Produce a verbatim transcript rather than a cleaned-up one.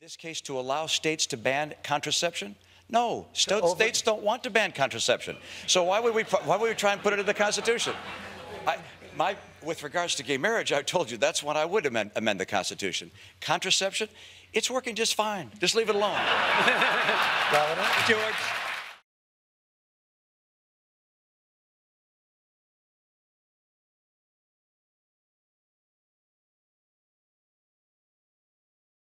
this case to allow states to ban contraception? No, St Over states don't want to ban contraception. So why would we, why would we try and put it in the Constitution? I, my, with regards to gay marriage, I told you that's what I would amend, amend the Constitution. Contraception, it's working just fine. Just leave it alone. Governor? George.